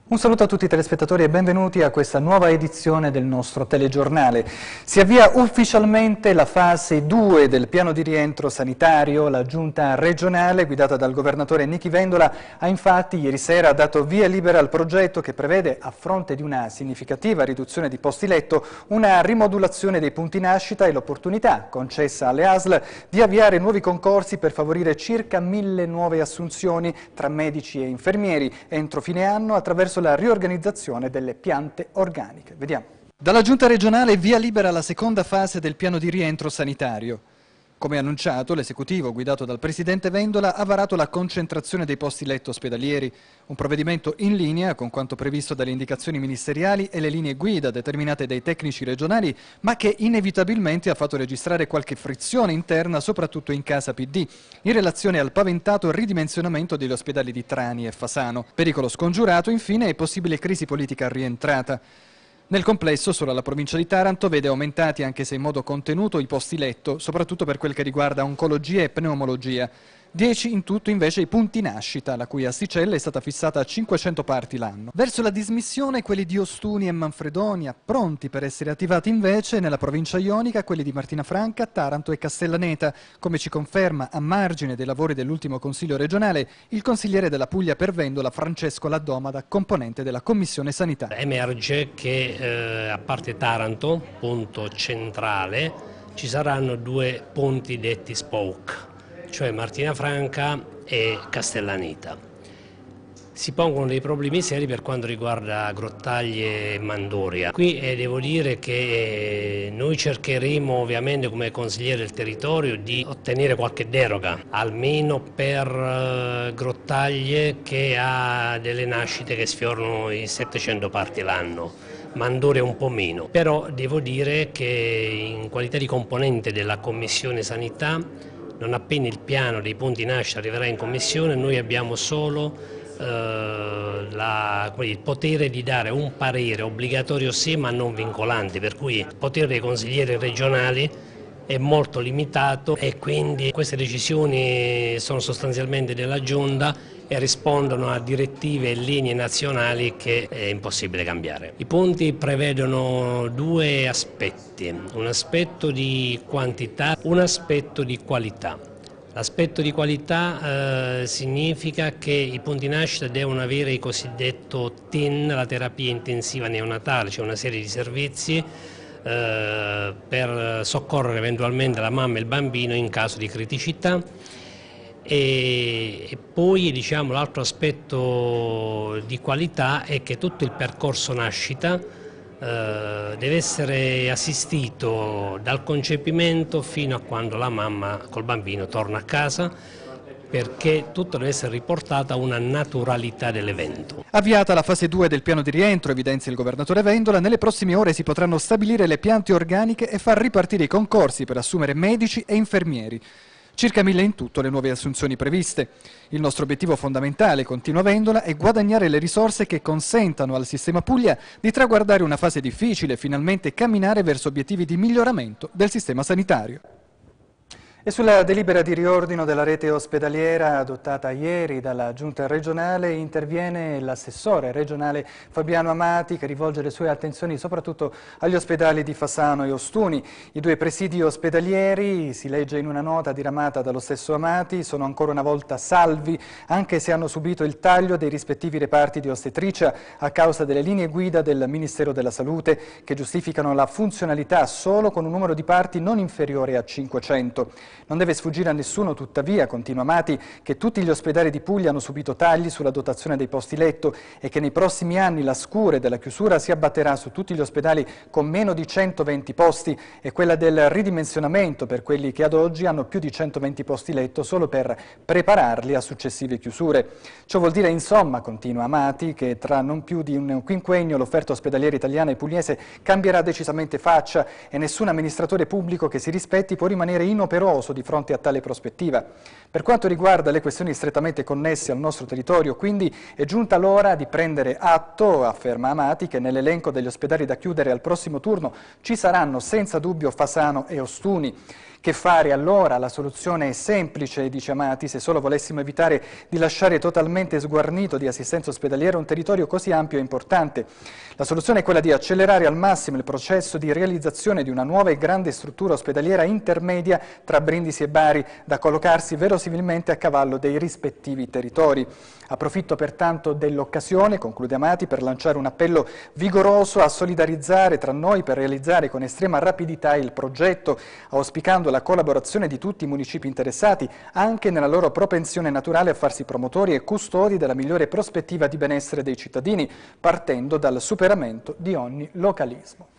Un saluto a tutti i telespettatori e benvenuti a questa nuova edizione del nostro telegiornale. Si avvia ufficialmente la fase 2 del piano di rientro sanitario. La giunta regionale, guidata dal governatore Nichi Vendola, ha infatti ieri sera dato via libera al progetto che prevede, a fronte di una significativa riduzione di posti letto, una rimodulazione dei punti nascita e l'opportunità concessa alle ASL di avviare nuovi concorsi per favorire circa 1000 nuove assunzioni tra medici e infermieri entro fine anno attraverso la riorganizzazione delle piante organiche. Vediamo. Dalla Giunta regionale via libera alla seconda fase del piano di rientro sanitario. Come annunciato, l'esecutivo guidato dal presidente Vendola ha varato la concentrazione dei posti letto ospedalieri, un provvedimento in linea con quanto previsto dalle indicazioni ministeriali e le linee guida determinate dai tecnici regionali, ma che inevitabilmente ha fatto registrare qualche frizione interna, soprattutto in casa PD, in relazione al paventato ridimensionamento degli ospedali di Trani e Fasano. Pericolo scongiurato, infine, e possibile crisi politica rientrata. Nel complesso, solo la provincia di Taranto vede aumentati, anche se in modo contenuto, i posti letto, soprattutto per quel che riguarda oncologia e pneumologia. 10 in tutto invece i punti nascita, la cui asticella è stata fissata a 500 parti l'anno. Verso la dismissione quelli di Ostuni e Manfredonia, pronti per essere attivati invece nella provincia ionica quelli di Martinafranca, Taranto e Castellaneta, come ci conferma a margine dei lavori dell'ultimo Consiglio regionale il consigliere della Puglia per Vendola Francesco Laddomada, componente della Commissione Sanità. Emerge che a parte Taranto, punto centrale, ci saranno due punti detti spoke, cioè Martinafranca e Castellaneta. Si pongono dei problemi seri per quanto riguarda Grottaglie e Mandoria. Qui devo dire che noi cercheremo ovviamente come consigliere del territorio di ottenere qualche deroga, almeno per Grottaglie che ha delle nascite che sfiorano i 700 parti l'anno. Mandoria un po' meno, però devo dire che in qualità di componente della Commissione Sanità, non appena il piano dei punti nascita arriverà in commissione, noi abbiamo solo il potere di dare un parere obbligatorio sì ma non vincolante, per cui il potere dei consiglieri regionali è molto limitato e quindi queste decisioni sono sostanzialmente della Giunta e rispondono a direttive e linee nazionali che è impossibile cambiare. I punti prevedono due aspetti, un aspetto di quantità, un aspetto di qualità. L'aspetto di qualità significa che i punti nascita devono avere il cosiddetto TIN, la terapia intensiva neonatale, cioè una serie di servizi per soccorrere eventualmente la mamma e il bambino in caso di criticità. E poi diciamo, l'altro aspetto di qualità è che tutto il percorso nascita deve essere assistito dal concepimento fino a quando la mamma col bambino torna a casa, perché tutto deve essere riportato a una naturalità dell'evento. Avviata la fase 2 del piano di rientro, evidenzia il governatore Vendola, nelle prossime ore si potranno stabilire le piante organiche e far ripartire i concorsi per assumere medici e infermieri. Circa 1000 in tutto le nuove assunzioni previste. Il nostro obiettivo fondamentale, continua Vendola, è guadagnare le risorse che consentano al sistema Puglia di traguardare una fase difficile e finalmente camminare verso obiettivi di miglioramento del sistema sanitario. E sulla delibera di riordino della rete ospedaliera adottata ieri dalla Giunta regionale interviene l'assessore regionale Fabiano Amati, che rivolge le sue attenzioni soprattutto agli ospedali di Fasano e Ostuni. I due presidi ospedalieri, si legge in una nota diramata dallo stesso Amati, sono ancora una volta salvi, anche se hanno subito il taglio dei rispettivi reparti di ostetricia a causa delle linee guida del Ministero della Salute, che giustificano la funzionalità solo con un numero di parti non inferiore a 500. Non deve sfuggire a nessuno, tuttavia, continua Amati, che tutti gli ospedali di Puglia hanno subito tagli sulla dotazione dei posti letto e che nei prossimi anni la scure della chiusura si abbatterà su tutti gli ospedali con meno di 120 posti e quella del ridimensionamento per quelli che ad oggi hanno più di 120 posti letto solo per prepararli a successive chiusure. Ciò vuol dire, insomma, continua Amati, che tra non più di un quinquennio l'offerta ospedaliera italiana e pugliese cambierà decisamente faccia e nessun amministratore pubblico che si rispetti può rimanere inoperoso vigoroso di fronte a tale prospettiva. Per quanto riguarda le questioni strettamente connesse al nostro territorio, quindi, è giunta l'ora di prendere atto, afferma Amati, che nell'elenco degli ospedali da chiudere al prossimo turno ci saranno senza dubbio Fasano e Ostuni. Che fare allora? La soluzione è semplice, dice Amati, se solo volessimo evitare di lasciare totalmente sguarnito di assistenza ospedaliera un territorio così ampio e importante. La soluzione è quella di accelerare al massimo il processo di realizzazione di una nuova e grande struttura ospedaliera intermedia tra Brindisi e Bari, da collocarsi verosimilmente a cavallo dei rispettivi territori. Approfitto pertanto dell'occasione, conclude Amati, per lanciare un appello vigoroso a solidarizzare tra noi per realizzare con estrema rapidità il progetto, auspicando la collaborazione di tutti i municipi interessati, anche nella loro propensione naturale a farsi promotori e custodi della migliore prospettiva di benessere dei cittadini, partendo dal superamento di ogni localismo.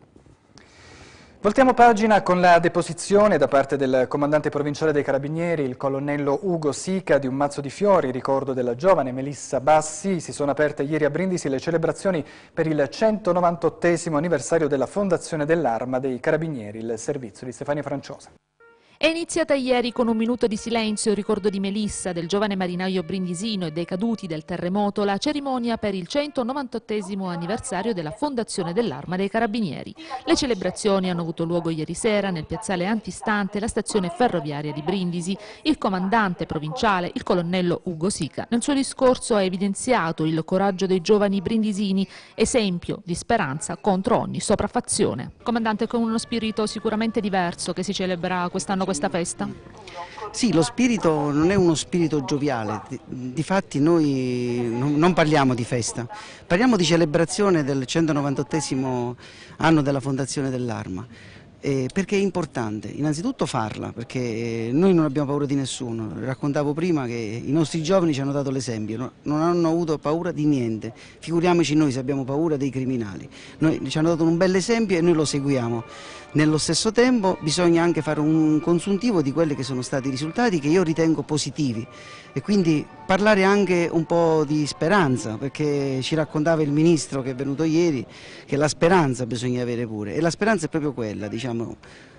Voltiamo pagina con la deposizione da parte del comandante provinciale dei Carabinieri, il colonnello Ugo Sica, di un mazzo di fiori in ricordo della giovane Melissa Bassi. Si sono aperte ieri a Brindisi le celebrazioni per il 198° anniversario della fondazione dell'Arma dei Carabinieri, il servizio di Stefania Franciosa. È iniziata ieri con un minuto di silenzio in ricordo di Melissa, del giovane marinaio brindisino e dei caduti del terremoto, la cerimonia per il 198° anniversario della fondazione dell'Arma dei Carabinieri. Le celebrazioni hanno avuto luogo ieri sera nel piazzale antistante la stazione ferroviaria di Brindisi. Il comandante provinciale, il colonnello Ugo Sica, nel suo discorso ha evidenziato il coraggio dei giovani brindisini, esempio di speranza contro ogni sopraffazione. Comandante, con uno spirito sicuramente diverso che si celebra quest'anno questa festa? Sì, lo spirito non è uno spirito gioviale, difatti noi non parliamo di festa, parliamo di celebrazione del 198° anno della fondazione dell'Arma. Perché è importante innanzitutto farla, perché noi non abbiamo paura di nessuno. Raccontavo prima che i nostri giovani ci hanno dato l'esempio, non hanno avuto paura di niente, figuriamoci noi se abbiamo paura dei criminali. Ci hanno dato un bel esempio e noi lo seguiamo. Nello stesso tempo bisogna anche fare un consuntivo di quelli che sono stati i risultati che io ritengo positivi e quindi parlare anche un po' di speranza, perché ci raccontava il ministro che è venuto ieri che la speranza bisogna avere pure, e la speranza è proprio quella, diciamo,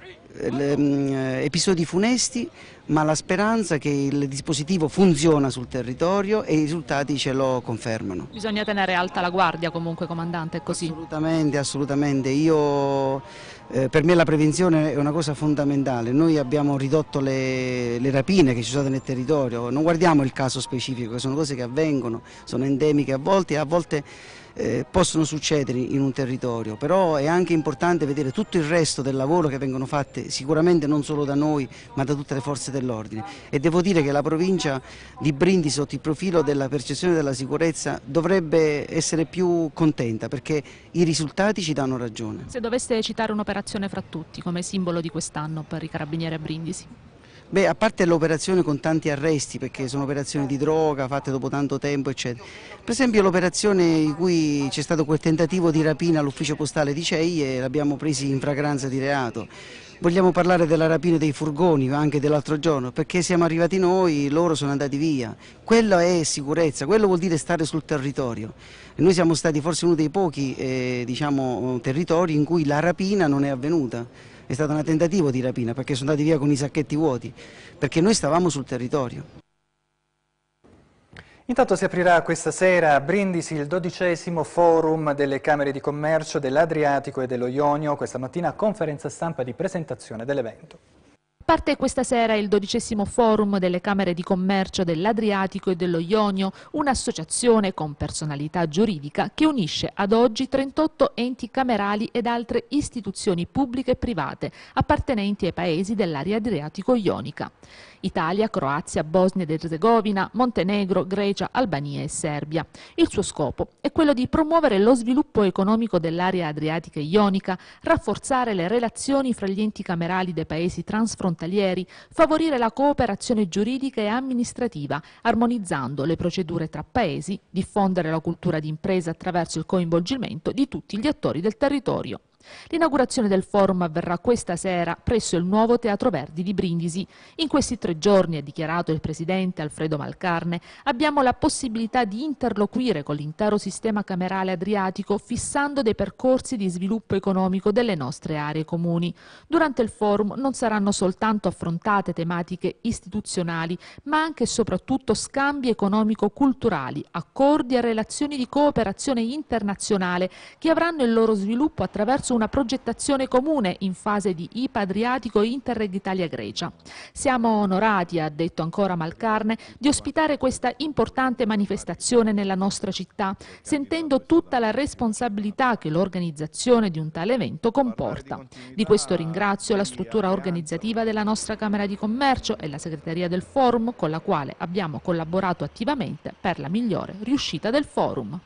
episodi funesti, ma la speranza che il dispositivo funziona sul territorio e i risultati ce lo confermano. Bisogna tenere alta la guardia comunque, comandante, è così? Assolutamente, assolutamente. Per me la prevenzione è una cosa fondamentale. Noi abbiamo ridotto le rapine che ci sono state nel territorio, non guardiamo il caso specifico, sono cose che avvengono, sono endemiche a volte e a volte possono succedere in un territorio, però è anche importante vedere tutto il resto del lavoro che vengono fatte sicuramente non solo da noi ma da tutte le forze dell'ordine, e devo dire che la provincia di Brindisi sotto il profilo della percezione della sicurezza dovrebbe essere più contenta, perché i risultati ci danno ragione. Se doveste citare un'operazione fra tutti come simbolo di quest'anno per i Carabinieri a Brindisi? Beh, a parte l'operazione con tanti arresti, perché sono operazioni di droga fatte dopo tanto tempo, eccetera. Per esempio l'operazione in cui c'è stato quel tentativo di rapina all'ufficio postale di Cei e l'abbiamo presi in flagranza di reato. Vogliamo parlare della rapina dei furgoni, anche dell'altro giorno, perché siamo arrivati noi, loro sono andati via. Quello è sicurezza, quello vuol dire stare sul territorio. E noi siamo stati forse uno dei pochi territori in cui la rapina non è avvenuta. È stato un tentativo di rapina perché sono andati via con i sacchetti vuoti, perché noi stavamo sul territorio. Intanto si aprirà questa sera a Brindisi il 12° forum delle Camere di Commercio dell'Adriatico e dello Ionio, questa mattina conferenza stampa di presentazione dell'evento. Parte questa sera il 12° forum delle Camere di Commercio dell'Adriatico e dello Ionio, un'associazione con personalità giuridica che unisce ad oggi 38 enti camerali ed altre istituzioni pubbliche e private appartenenti ai paesi dell'area adriatico-ionica. Italia, Croazia, Bosnia ed Erzegovina, Montenegro, Grecia, Albania e Serbia. Il suo scopo è quello di promuovere lo sviluppo economico dell'area adriatica e ionica, rafforzare le relazioni fra gli enti camerali dei paesi transfrontalieri, favorire la cooperazione giuridica e amministrativa, armonizzando le procedure tra paesi, diffondere la cultura d'impresa attraverso il coinvolgimento di tutti gli attori del territorio. L'inaugurazione del forum avverrà questa sera presso il nuovo Teatro Verdi di Brindisi. In questi 3 giorni, ha dichiarato il presidente Alfredo Malcarne, abbiamo la possibilità di interloquire con l'intero sistema camerale adriatico fissando dei percorsi di sviluppo economico delle nostre aree comuni. Durante il forum non saranno soltanto affrontate tematiche istituzionali, ma anche e soprattutto scambi economico-culturali, accordi e relazioni di cooperazione internazionale che avranno il loro sviluppo attraverso una progettazione comune in fase di IPA Adriatico e Interreg Italia-Grecia. Siamo onorati, ha detto ancora Malcarne, di ospitare questa importante manifestazione nella nostra città, sentendo tutta la responsabilità che l'organizzazione di un tale evento comporta. Di questo ringrazio la struttura organizzativa della nostra Camera di Commercio e la segreteria del Forum, con la quale abbiamo collaborato attivamente per la migliore riuscita del Forum.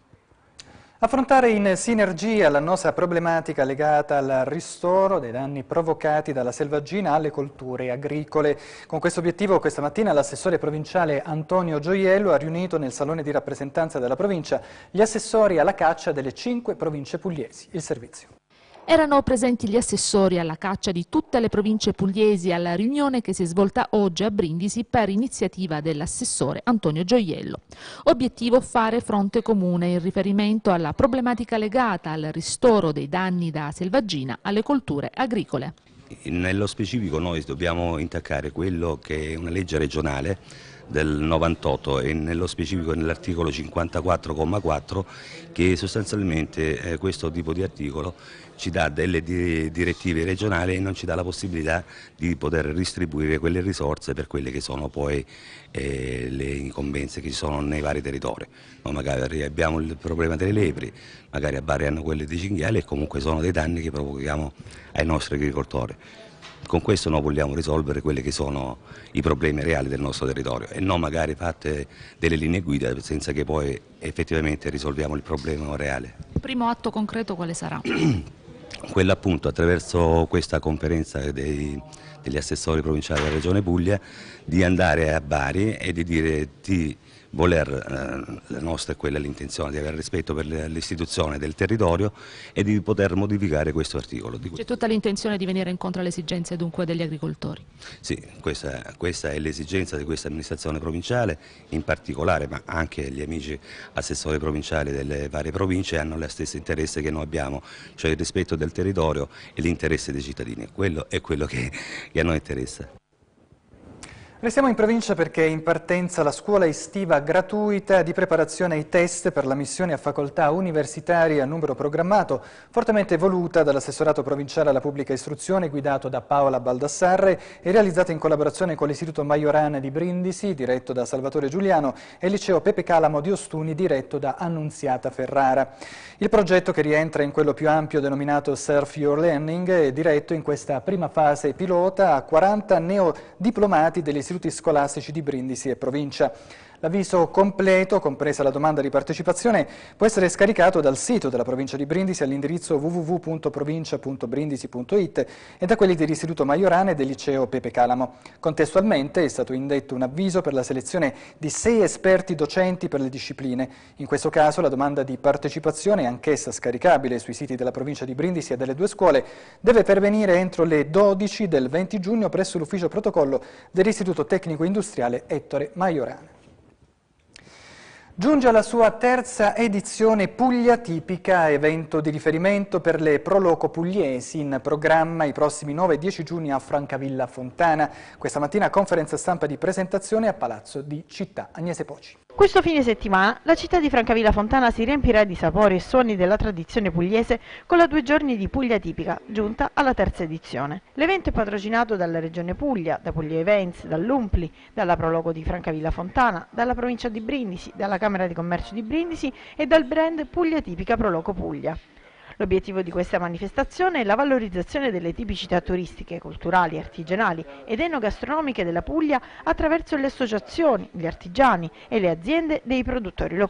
Affrontare in sinergia l'annosa problematica legata al ristoro dei danni provocati dalla selvaggina alle colture agricole. Con questo obiettivo questa mattina l'assessore provinciale Antonio Gioiello ha riunito nel salone di rappresentanza della provincia gli assessori alla caccia delle 5 province pugliesi. Il servizio. Erano presenti gli assessori alla caccia di tutte le province pugliesi alla riunione che si è svolta oggi a Brindisi per iniziativa dell'assessore Antonio Gioiello. Obiettivo: fare fronte comune in riferimento alla problematica legata al ristoro dei danni da selvaggina alle colture agricole. Nello specifico noi dobbiamo intaccare quello che è una legge regionale del 98 e nello specifico nell'articolo 54,4 che sostanzialmente questo tipo di articolo ci dà delle direttive regionali e non ci dà la possibilità di poter distribuire quelle risorse per quelle che sono poi le incombenze che ci sono nei vari territori. Noi magari abbiamo il problema delle lepri, magari a Bari hanno quelle dei cinghiali e comunque sono dei danni che provochiamo ai nostri agricoltori. Con questo noi vogliamo risolvere quelli che sono i problemi reali del nostro territorio e non magari fatte delle linee guida senza che poi effettivamente risolviamo il problema reale. Il primo atto concreto quale sarà? Quello appunto attraverso questa conferenza degli assessori provinciali della Regione Puglia di andare a Bari e di dire di voler, la nostra è quella l'intenzione di avere rispetto per l'istituzione del territorio e di poter modificare questo articolo. C'è tutta l'intenzione di venire incontro alle esigenze dunque degli agricoltori? Sì, questa è l'esigenza di questa amministrazione provinciale in particolare, ma anche gli amici assessori provinciali delle varie province hanno lo stesso interesse che noi abbiamo, cioè il rispetto del territorio e l'interesse dei cittadini. Quello è quello che a noi interessa. Restiamo in provincia perché è in partenza la scuola estiva gratuita di preparazione ai test per l'ammissione a facoltà universitarie a numero programmato, fortemente voluta dall'assessorato provinciale alla pubblica istruzione guidato da Paola Baldassarre e realizzata in collaborazione con l'Istituto Majorana di Brindisi, diretto da Salvatore Giuliano, e il liceo Pepe Calamo di Ostuni, diretto da Annunziata Ferrara. Il progetto, che rientra in quello più ampio denominato Surf Your Learning, è diretto in questa prima fase pilota a 40 neodiplomati degli istituti scolastici di Brindisi e provincia. L'avviso completo, compresa la domanda di partecipazione, può essere scaricato dal sito della provincia di Brindisi all'indirizzo www.provincia.brindisi.it e da quelli dell'Istituto Majorana e del liceo Pepe Calamo. Contestualmente è stato indetto un avviso per la selezione di 6 esperti docenti per le discipline. In questo caso la domanda di partecipazione, anch'essa scaricabile sui siti della provincia di Brindisi e delle 2 scuole, deve pervenire entro le 12 del 20 giugno presso l'ufficio protocollo dell'Istituto Tecnico Industriale Ettore Majorana. Giunge alla sua terza edizione Puglia Tipica, evento di riferimento per le proloco pugliesi, in programma i prossimi 9 e 10 giugni a Francavilla Fontana. Questa mattina conferenza stampa di presentazione a Palazzo di Città. Agnese Poci. Questo fine settimana la città di Francavilla Fontana si riempirà di sapori e suoni della tradizione pugliese con la 2 giorni di Puglia Tipica, giunta alla terza edizione. L'evento è patrocinato dalla Regione Puglia, da Puglia Events, dall'Umpli, dalla Proloco di Francavilla Fontana, dalla provincia di Brindisi, dalla Camera di Commercio di Brindisi e dal brand Puglia Tipica Proloco Puglia. L'obiettivo di questa manifestazione è la valorizzazione delle tipicità turistiche, culturali, artigianali ed enogastronomiche della Puglia attraverso le associazioni, gli artigiani e le aziende dei produttori locali.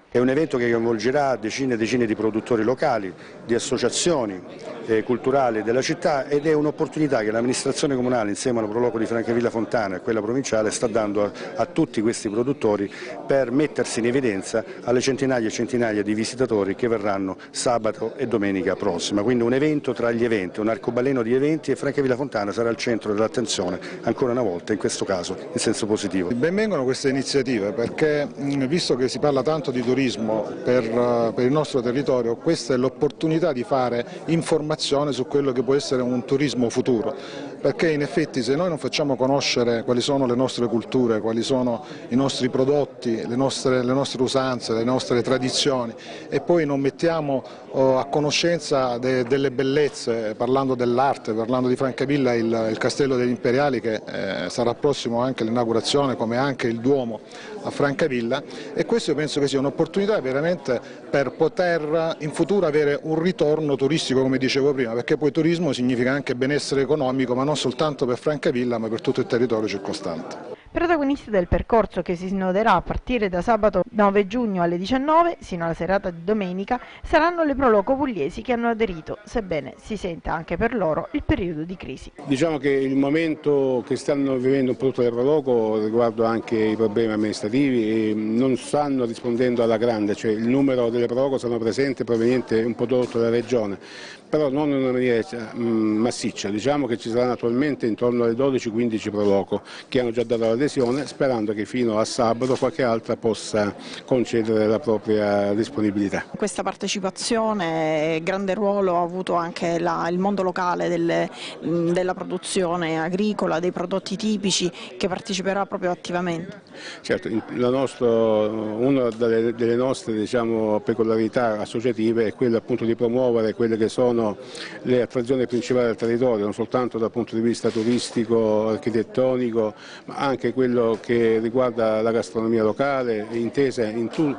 È un evento che coinvolgerà decine e decine di produttori locali, di associazioni culturali della città, ed è un'opportunità che l'amministrazione comunale insieme alla Proloco di Francavilla Fontana e quella provinciale sta dando a tutti questi produttori per mettersi in evidenza alle centinaia e centinaia di visitatori che verranno sabato e domenica prossima. Quindi un evento tra gli eventi, un arcobaleno di eventi, e Francavilla Fontana sarà al centro dell'attenzione ancora una volta, in questo caso in senso positivo. Benvengono queste iniziative perché, visto che si parla tanto di turismo per il nostro territorio, questa è l'opportunità di fare informazione su quello che può essere un turismo futuro, perché in effetti se noi non facciamo conoscere quali sono le nostre culture, quali sono i nostri prodotti, le nostre usanze, le nostre tradizioni, e poi non mettiamo a conoscenza delle bellezze, parlando dell'arte, parlando di Francavilla, il Castello degli Imperiali, che sarà prossimo anche l'inaugurazione, come anche il Duomo a Francavilla, e questo io penso che sia un'opportunità veramente per poter in futuro avere un ritorno turistico, come dicevo prima, perché poi turismo significa anche benessere economico, ma non soltanto per Francavilla ma per tutto il territorio circostante. Protagonisti del percorso, che si snoderà a partire da sabato 9 giugno alle 19 sino alla serata di domenica, saranno le Proloco pugliesi che hanno aderito, sebbene si senta anche per loro il periodo di crisi. Diciamo che il momento che stanno vivendo un prodotto del Proloco riguardo anche i problemi amministrativi non stanno rispondendo alla grande, cioè il numero delle Proloco sono presenti proveniente un prodotto della regione, però non in una maniera massiccia. Diciamo che ci saranno attualmente intorno alle 12-15 Proloco che hanno già dato l'adesione, sperando che fino a sabato qualche altra possa concedere la propria disponibilità. In questa partecipazione grande ruolo ha avuto anche il mondo locale della produzione agricola, dei prodotti tipici, che parteciperà proprio attivamente. Certo, una delle nostre, diciamo, peculiarità associative è quella appunto di promuovere quelle che sono le attrazioni principali del territorio, non soltanto dal punto di vista turistico, architettonico, ma anche quello che riguarda la gastronomia locale, d'intesa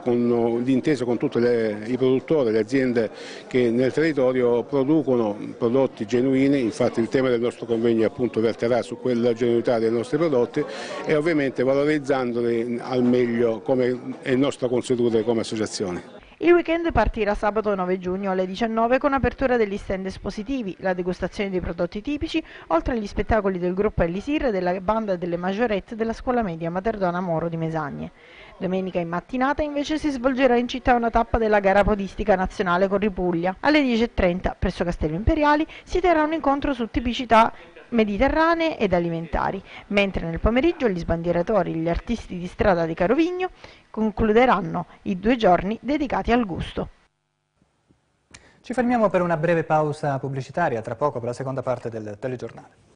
con tutti i produttori, le aziende che nel territorio producono prodotti genuini. Infatti il tema del nostro convegno appunto verterà su quella genuinità dei nostri prodotti e ovviamente valorizzandoli al meglio, come è il nostro consuetudine come associazione. Il weekend partirà sabato 9 giugno alle 19 con apertura degli stand espositivi, la degustazione dei prodotti tipici, oltre agli spettacoli del gruppo Elisir e della banda delle Majorette della scuola media Materdona Moro di Mesagne. Domenica in mattinata invece si svolgerà in città una tappa della gara podistica nazionale con Ripuglia. Alle 10:30 presso Castello Imperiali si terrà un incontro su tipicità mediterranee ed alimentari, mentre nel pomeriggio gli sbandieratori e gli artisti di strada di Carovigno concluderanno i 2 giorni dedicati al gusto. Ci fermiamo per una breve pausa pubblicitaria, tra poco per la seconda parte del telegiornale.